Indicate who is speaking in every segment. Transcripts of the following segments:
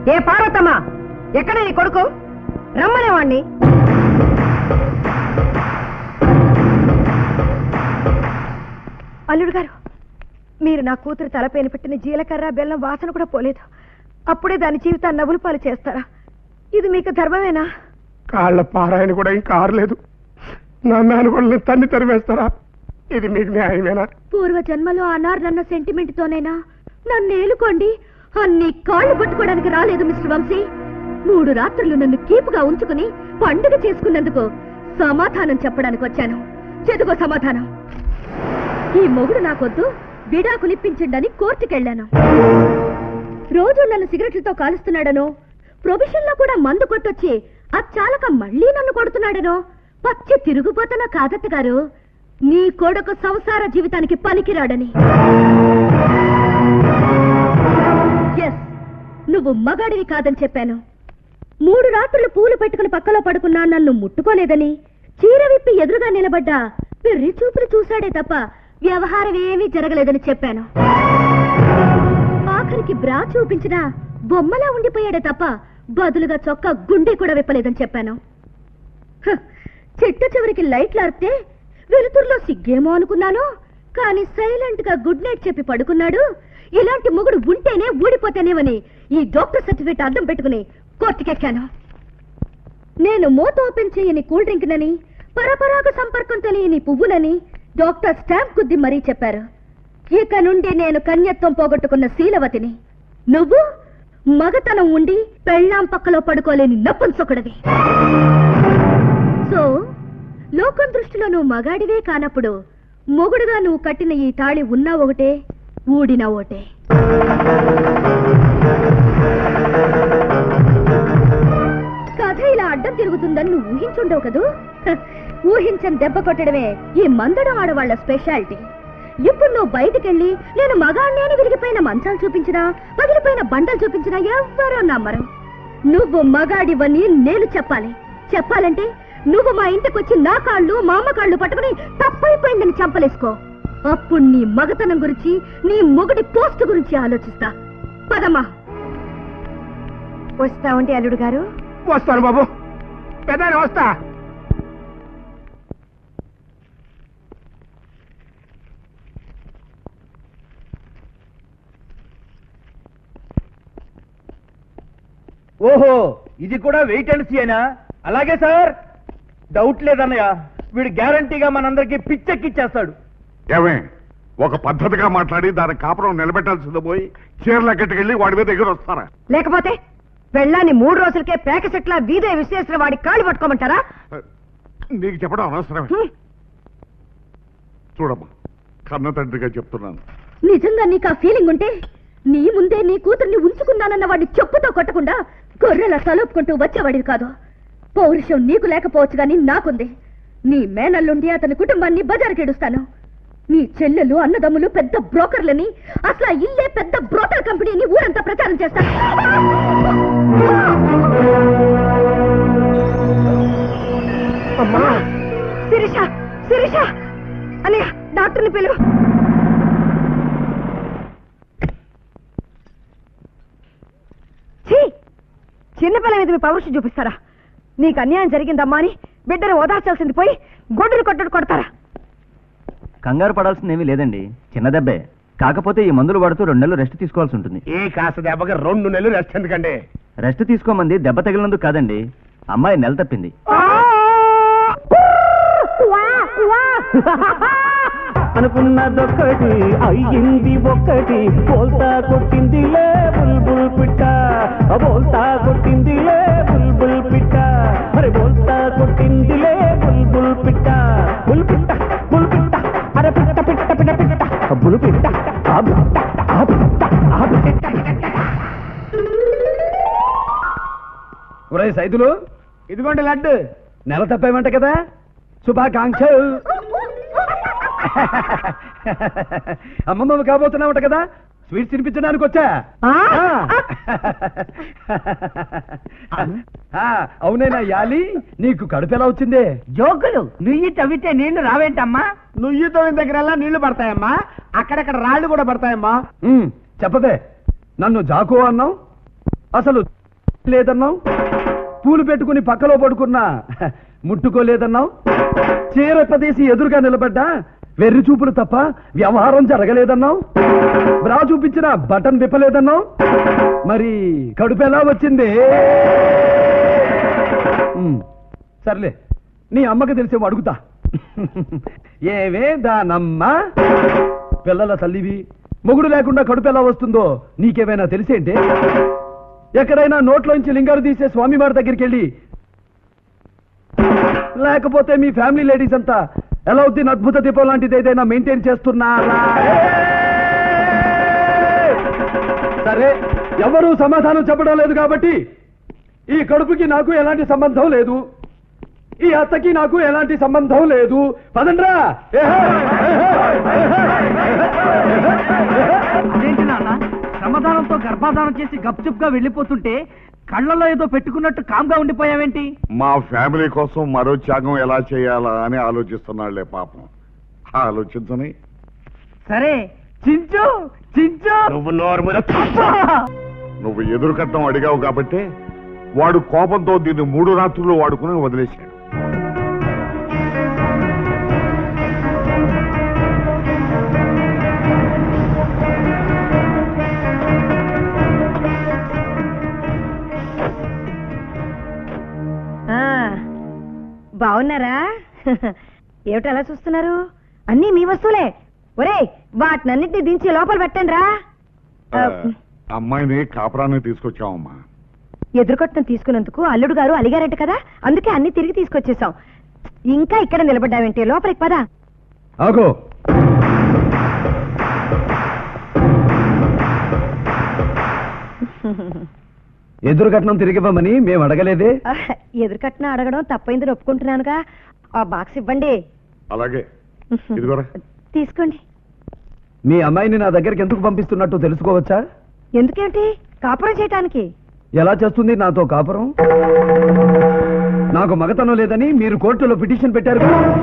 Speaker 1: ఏ పార్వతమ్మ, ఎక్కడ నీ కొడుకు? రమ్మనేవాణ్ణి. అల్లుడు గారు, మీరు నా కూతురు తలపైన పెట్టిన జీలకర్ర బెల్లం వాసన కూడా పోలేదు. అప్పుడే దాని జీవితాన్ని నవ్వులు పాలు చేస్తారా? ఇది మీకు ధర్మమేనా?
Speaker 2: కాళ్ల పారాయణ కూడా ఇంకా ఆరలేదు, నన్ను కూడా తన్ని తరివేస్తారా? ఇది మీకు న్యాయమేనా?
Speaker 1: పూర్వ జన్మలో అనార్నన్న సెంటిమెంట్ తోనైనా నన్ను ఏలుకోండి అన్ని కాళ్ళు పట్టుకోవడానికి రాలేదు మిస్టర్ వంశీ. 3 రాత్రులు నన్ను కీపుగా ఉంచుకుని పండుగ చేసుకున్నందుకు సమాధానం చెప్పడానికి వచ్చాను. చెదుగో సమాధానం. ఈ మొగుడు నాకొద్దు, విడాకులిప్పించండని కోర్టుకెళ్లాను. రోజు నన్ను సిగరెట్లతో కాలుస్తున్నాడనో, ప్రొవిషన్ లో కూడా మందు కొట్టొచ్చి అచ్చాలక మళ్లీ నన్ను కొడుతున్నాడనో పచ్చి తిరుగుపోతున్నా కాదత్త గారు. నీ కొడుకు సంసార జీవితానికి పనికిరాడని. ఎస్, నువ్వు మగాడివి కాదని చెప్పాను. 3 రాత్రులు పూలు పెట్టుకుని పక్కలో పడుకున్నా నన్ను ముట్టుకోలేదని, చీర విప్పి ఎదురుగా నిలబడ్డా పెర్రి చూపులు చూశాడే తప్ప వ్యవహారం ఏమీ జరగలేదని చెప్పాను. ఆఖరికి బ్రా చూపించినా బొమ్మలా ఉండిపోయాడే తప్ప బదులుగా చొక్కా గుండె కూడా విప్పలేదని చెప్పాను. చెట్టు చివరికి లైట్లు ఆర్పితే వెలుతురులో సిగ్గేమో అనుకున్నాను, కానీ సైలెంట్ గా గుడ్ నైట్ చెప్పి పడుకున్నాడు. ఇలాంటి మొగుడు ఉంటేనే ఊడిపోతేనేమని ఈ డాక్టర్ సర్టిఫికేట్ అడ్డం పెట్టుకుని కోర్టుకెక్కాను. నేను మూత ఓపెన్ చేయని కూల్ డ్రింక్ నని, పరపరాగ సంపర్కం తెలియని పువ్వులని డాక్టర్ స్టాంప్ గుద్ది మరీ చెప్పారు. ఇక నుండి నేను కన్యత్వం పోగొట్టుకున్న శీలవతిని. నువ్వు మగతనం ఉండి పెళ్ళాం పక్కలో పడుకోలేని నపుంసకుడివి. సో లోకం దృష్టిలో నువ్వు మగాడివే కానప్పుడు మొగుడుగా నువ్వు కట్టిన ఈ తాళి ఉన్నా ఒకటే, ఊడినా ఒకటే. కథ ఇలా అడ్డం తిరుగుతుందని నువ్వు ఊహించుండవు కదూ. ఊహించని దెబ్బ కొట్టడమే ఈ మందడం ఆడవాళ్ల స్పెషాలిటీ. ఇప్పుడు నువ్వు బయటకెళ్ళి నేను మగాడిని విరిగిపోయిన మంచాలు చూపించినా, పగిలిపోయిన బండలు చూపించినా ఎవ్వరూ నమ్మరు. నువ్వు మగాడివని నేను చెప్పాలి. చెప్పాలంటే నువ్వు మా ఇంటికొచ్చి నా కాళ్ళు మా అమ్మ కాళ్ళు పట్టుకుని తప్పైపోయిందని చంపలేసుకో. అప్పుడు నీ మగతనం గురించి, నీ మొగుడి పోస్ట్ గురించి ఆలోచిస్తా. పదమ్మా. వస్తావంటే అల్లుడు గారు?
Speaker 2: వస్తాను బాబు, పెద్ద వస్తా.
Speaker 3: ఓహో, ఇది కూడా వెయిట్ అండ్ సీ అయినా? అలాగే సార్, డౌట్ లేదన్నయ్య, వీడు గ్యారంటీగా మనందరికి పిచ్చెక్కిచ్చేస్తాడు.
Speaker 4: ఏమే, ఒక పద్ధతిగా మాట్లాడి దాని కాపురం నిలబెట్టాల్సింది పోయి చీరల కట్టుకెళ్ళి వాడి మీద దగ్గర వస్తారా?
Speaker 1: లేకపోతే పెళ్ళాన్ని 3 రోజులకే ప్యాక సెట్ల వీధే విశ్వేశ్వర వాడి కాళ్ళు పట్టుకోమంటారా?
Speaker 4: నీకు చెప్పడం అనవసరమే. చూడమ్మా, కన్న తండ్రిగా చెప్తున్నాను,
Speaker 1: నిజంగా నీకు ఆ ఫీలింగ్ ఉంటే నీ ముందే నీ కూతుర్ని ఉంచుకున్నానన్న వాడిని చెప్పుతో కొట్టకుండా గొర్రెల తలుపుకుంటూ వచ్చేవాడివి కాదు. పౌరుషం నీకు లేకపోవచ్చు గాని నాకుంది. నీ మేనల్లుండి అతని కుటుంబాన్ని బజారుకెడుస్తాను. నీ చెల్లెలు అన్నదమ్ములు పెద్ద బ్రోకర్లని, అసలు ఇల్లే పెద్ద బ్రోకర్ కంపెనీని ఊరంతా ప్రచారం చేస్తాను. శిరీష, శిరీష అన్నయ్య, డాక్టర్ని పిలువు. చిన్నపిల్ల మీద మీ పౌరుషం చూపిస్తారా? నీకు అన్యాయం జరిగిందమ్మా అని బిడ్డను ఓదార్చాల్సింది పోయి గొడ్డును కొట్టడు కొడతారా?
Speaker 3: కంగారు పడాల్సిందేమీ లేదండి, చిన్న దెబ్బే. కాకపోతే ఈ మందులు పడుతూ 2 నెలలు రెస్ట్ తీసుకోవాల్సి ఉంటుంది.
Speaker 2: ఏ కాస్త దెబ్బకి 2 నెలలు రెస్ట్ ఎందుకండి?
Speaker 3: రెస్ట్ తీసుకోమంది దెబ్బ తగిలినందుకు కాదండి, అమ్మాయి నెల తప్పింది.
Speaker 5: అనుకున్నదొక్కటి అయ్యింది ఒక్కటి, బోల్తా కొట్టిందిలే బుల్బుల్ పిట్ట, బోల్తా కొట్టిందిలే బుల్బుల్ పిట్ట, అరే బోల్తా కొట్టిందిలే బుల్బుల్ పిట్ట, బుల్ పిట్ట బుల్ పిట్ట, అరే పిట్ట పిట్ట పిట్ట పిట్ట, బుల్ పిట్ట ఆ పిట్ట ఆ పిట్ట ఆ పిట్ట.
Speaker 3: ఒరే సైదులు,
Speaker 2: ఇదిగోండి లడ్డు.
Speaker 3: నెల తప్పేమంట కదా, శుభాకాంక్షలు. అమ్మమ్మ కాబోతున్నావుట కదా, స్వీట్స్ తినిపించడానికి వచ్చా. అవునేనా యాలి, నీకు కడుపు ఎలా వచ్చిందే?
Speaker 5: జోకులు నుయ్యి తవ్వితే నీళ్లు రావేంటమ్మా?
Speaker 2: నుయ్యి తవ్విన దగ్గర నీళ్లు పడతాయమ్మా, అక్కడక్కడ రాళ్లు కూడా పడతాయమ్మా.
Speaker 3: చెప్పదే, నన్ను జాకు అన్నావు, అసలు లేదన్నావు, పూలు పెట్టుకుని పక్కలో పడుకున్నా ముట్టుకోలేదన్నావు, చీర పదేసి ఎదురుగా నిలబడ్డా వెర్రి చూపులు తప్ప వ్యవహారం జరగలేదన్నావు, బ్రా చూపించిన బటన్ విప్పలేదన్నావు, మరి కడుపు ఎలా వచ్చింది? సర్లే, నీ అమ్మకి తెలిసేమో అడుగుతా. ఏవే దానమ్మ, పిల్లల తల్లివి, మొగుడు లేకుండా కడుపు ఎలా వస్తుందో నీకేమైనా తెలిసేంటే? ఎక్కడైనా నోట్లోంచి లింగాలు తీసే స్వామి వారి దగ్గరికి వెళ్ళి, లేకపోతే మీ ఫ్యామిలీ లేడీస్ అంతా ఎలౌద్దీన్ అద్భుత దీపం లాంటిది ఏదైనా మెయింటైన్ చేస్తున్నారా? సరే, ఎవరూ సమాధానం చెప్పడం లేదు కాబట్టి ఈ కడుపుకి నాకు ఎలాంటి సంబంధం లేదు, ఈ అత్తకి నాకు ఎలాంటి సంబంధం లేదు. పదండ్రా.
Speaker 6: అదేంటి నాన్న, సమాధానంతో గర్భాధానం చేసి గప్చుప్గా వెళ్ళిపోతుంటే కళ్ళల్లో ఏదో పెట్టుకున్నట్టు కామ్గా ఉండిపోయావేంటి?
Speaker 4: మా ఫ్యామిలీ కోసం మరో త్యాగం ఎలా చేయాలా అని ఆలోచిస్తున్నాళ్లే పాపం. ఆలోచించని.
Speaker 6: సరే, చించు చించు.
Speaker 4: నువ్వు ఎదురు కట్నం అడిగావు కాబట్టి వాడు కోపంతో దీన్ని 3 రాత్రులు వాడుకుని వదిలేశాడు.
Speaker 1: బాగున్నారా? ఏమిటి అలా చూస్తున్నారు? అన్నీ మీ వస్తువులే. ఒరే, వాటినన్నిటినీ దించి లోపల పెట్టండి రా.
Speaker 4: అమ్మాయిని కాపురాన్ని తీసుకొచ్చామమ్మా.
Speaker 1: ఎదురుకొట్టం తీసుకున్నందుకు అల్లుడు గారు అలిగారంట కదా, అందుకే అన్ని తిరిగి తీసుకొచ్చేసాం. ఇంకా ఇక్కడ నిలబడ్డావేంటి? లోపలికి పదా.
Speaker 3: ఆగో, ఎదురు కట్నం తిరిగివ్వమని మేము అడగలేదే.
Speaker 1: ఎదురుకట్నం అడగడం తప్పైందని ఒప్పుకుంటున్నానుగా. ఆ బాక్స్ ఇవ్వండి.
Speaker 4: అలాగే, ఇదిగోరా.
Speaker 1: తీసుకోండి.
Speaker 3: మీ అమ్మాయిని నా దగ్గరికి ఎందుకు పంపిస్తున్నట్టు తెలుసుకోవచ్చా?
Speaker 1: ఎందుకేంటి? కాపురం చేయటానికి.
Speaker 3: ఎలా చేస్తుంది నాతో కాపురం? నాకు మగతనం లేదని మీరు కోర్టులో పిటిషన్ పెట్టారు.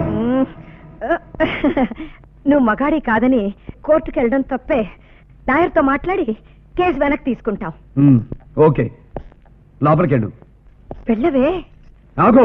Speaker 1: నువ్వు మగాడి కాదని కోర్టుకు వెళ్ళడం తప్పే. లాయర్తో మాట్లాడి కేసు వెనక్కి తీసుకుంటాం.
Speaker 3: ఓకే, లోపలికెళ్ళు.
Speaker 1: వెళ్ళవే.
Speaker 3: ఆగో.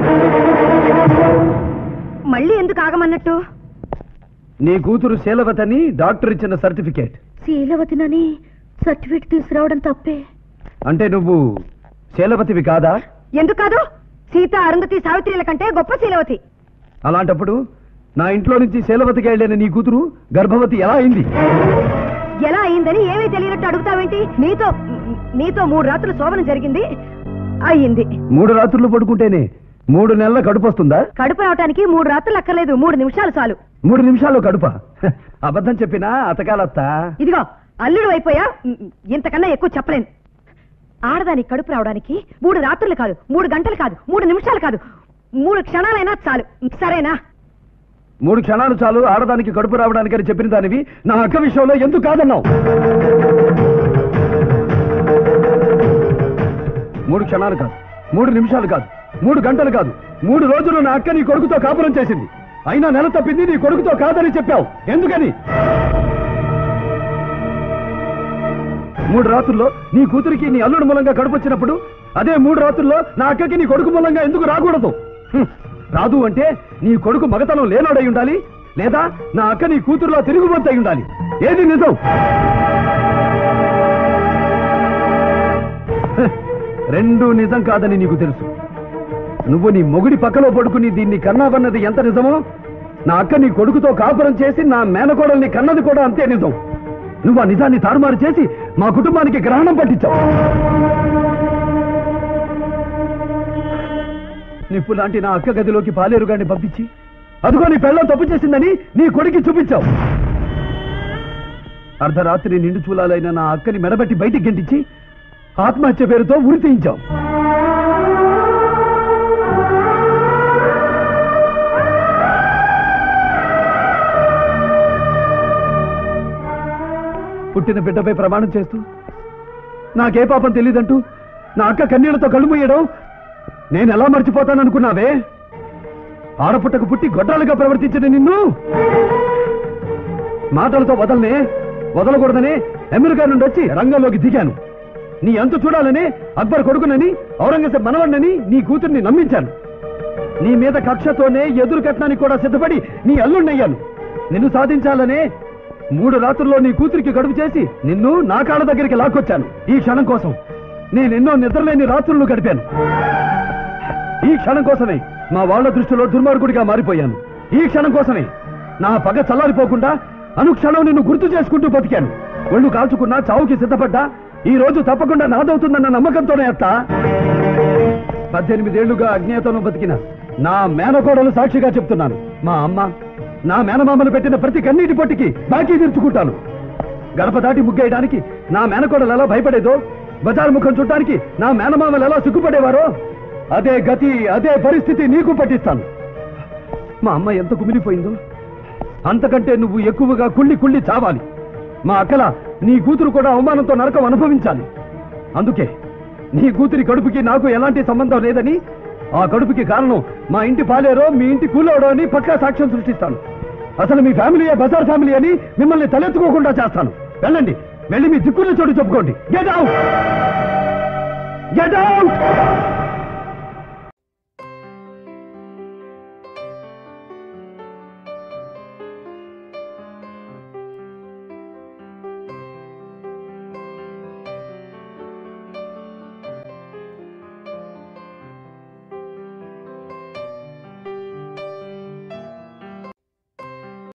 Speaker 1: మళ్ళీ ఎందుకు ఆగమన్నట్టు?
Speaker 3: నీ కూతురు శీలవతని డాక్టర్ ఇచ్చిన సర్టిఫికేట్.
Speaker 1: శీలవతినని సర్టిఫికేట్ తీసుకురావడం తప్పే.
Speaker 3: అంటే నువ్వు శీలవతివి కాదా?
Speaker 1: ఎందుకు కాదు? సీత, అరుంధతి, సావిత్రిల కంటే గొప్ప శీలవతి.
Speaker 3: అలాంటప్పుడు నా ఇంట్లో నుంచి శీలవతికి వెళ్ళిన నీ కూతురు గర్భవతి ఎలా అయింది?
Speaker 1: ఎలా అయిందని ఏమీ తెలియనట్టు అడుగుతావేంటి? నీతో 3 రాత్రులు శోభనం జరిగింది, అయ్యింది.
Speaker 3: 3 రాత్రులు పడుకుంటేనే 3 నెలల కడుపు వస్తుందా?
Speaker 1: కడుపు రావటానికి 3 రాత్రులు అక్కర్లేదు, 3 నిమిషాలు చాలు.
Speaker 3: 3 నిమిషాల్లో కడుప? అబద్ధం చెప్పినా అతకాలత్తా.
Speaker 1: ఇదిగో, అల్లుడు అయిపోయా, ఇంతకన్నా ఎక్కువ చెప్పలేను. ఆడదానికి కడుపు రావడానికి 3 రాత్రులు కాదు, 3 గంటలు కాదు, 3 నిమిషాలు కాదు, 3 క్షణాలైనా చాలు. సరేనా?
Speaker 3: 3 క్షణాలు చాలు ఆడదానికి కడుపు రావడానికి అని చెప్పిన దానివి నా అక్క విషయంలో ఎందుకు కాదన్నావు? 3 క్షణాలు కాదు, 3 నిమిషాలు కాదు, 3 గంటలు కాదు, 3 రోజులు నా అక్క నీ కొడుకుతో కాపురం చేసింది. అయినా నెల తప్పింది నీ కొడుకుతో కాదని చెప్పావు. ఎందుకని? 3 రాత్రుల్లో నీ కూతురికి నీ అల్లుడు మూలంగా కడుపు వచ్చినప్పుడు అదే 3 రాత్రుల్లో నా అక్కకి నీ కొడుకు మూలంగా ఎందుకు రాకూడదు? రాదు అంటే నీ కొడుకు మగతనం లేనాడై ఉండాలి, లేదా నా అక్క నీ కూతురులో తిరుగుబోతు అయి ఉండాలి. ఏది నిజం? రెండూ నిజం కాదని నీకు తెలుసు. నువ్వు నీ మొగుడి పక్కలో పడుకుని దీన్ని కన్నావన్నది ఎంత నిజమో, నా అక్క నీ కొడుకుతో కాపురం చేసి నా మేనకోడల్ని కన్నది కూడా అంతే నిజం. నువ్వు ఆ నిజాన్ని తారుమారు చేసి మా కుటుంబానికి గ్రహణం పట్టించావు. నిప్పు లాంటి నా అక్క గదిలోకి పాలేరుగాన్ని పంపించి అదిగో నీ పెళ్ళం తప్పు చేసిందని నీ కొడుకు చూపించావు. అర్ధరాత్రి నిండు చూలాలైన నా అక్కని మెడబెట్టి బయటికి గెంటించి ఆత్మహత్య పేరుతో ఉరి తీయించావు. పుట్టిన బిడ్డపై ప్రమాణం చేస్తూ నాకే పాపం తెలియదంటూ నా అక్క కన్నీళ్లతో కళ్ళు మూయడం నేను ఎలా మర్చిపోతాననుకున్నావే? ఆడపుట్టకు పుట్టి గొడ్రాలుగా ప్రవర్తించిన నిన్ను మాటలతో వదలకూడదని అమెరికా నుండి వచ్చి రంగంలోకి దిగాను. నీ అంతు చూడాలని అక్బర్ కొడుకునని ఔరంగజేబ్ మనవణ్ణని నీ కూతుర్ని నమ్మించాను. నీ మీద కక్షతోనే ఎదురు కట్నానికి కూడా సిద్ధపడి నీ అల్లుణ్ణయ్యాను. నిన్ను సాధించాలనే 3 రాత్రుల్లో నీ కూతురికి గడుపు చేసి నిన్ను నా కాళ్ళ దగ్గరికి లాక్కొచ్చాను. ఈ క్షణం కోసం నేనెన్నో నిద్రలేని రాత్రులు గడిపాను. ఈ క్షణం కోసమే మా వాళ్ళ దృష్టిలో దుర్మార్గుడిగా మారిపోయాను. ఈ క్షణం కోసమే నా పగ చల్లారిపోకుండా అనుక్షణం నిన్ను గుర్తు చేసుకుంటూ బతికాను. ఒళ్ళు కాల్చుకున్నా చావుకి సిద్ధపడ్డా ఈ రోజు తప్పకుండా నాదవుతుందన్న నమ్మకంతోనే అత్త 18 ఏళ్లుగా అజ్ఞాతంలో బతికిన నా మేనకోడలు సాక్షిగా చెప్తున్నాను. మా అమ్మ నా మేనమామలు పెట్టిన ప్రతి కన్నీటి పొట్టికి బాకీ తీర్చుకుంటాను. గడప దాటి ముగ్గేయడానికి నా మేనకోడలు ఎలా భయపడేదో, బజారు ముఖం చుట్టానికి నా మేనమామలు ఎలా సిగ్గుపడేవారో అదే గతి అదే పరిస్థితి నీకు పట్టిస్తాను. మా అమ్మ ఎంత కుమిలిపోయిందో అంతకంటే నువ్వు ఎక్కువగా కుళ్ళి కుళ్ళి చావాలి. మా అక్కల నీ కూతురు కూడా అవమానంతో నరకం అనుభవించాలి. అందుకే నీ కూతురి కడుపుకి నాకు ఎలాంటి సంబంధం లేదని, ఆ కడుపుకి కారణం మా ఇంటి పాలేరో మీ ఇంటి కూలోడో అని పక్కా సాక్ష్యం సృష్టిస్తాను. అసలు మీ ఫ్యామిలీయే బజార్ ఫ్యామిలీ అని మిమ్మల్ని తలెత్తుకోకుండా చేస్తాను. వెళ్ళండి, వెళ్ళి మీ దిక్కున్న చోటు చెప్పుకోండి. Get out, get out.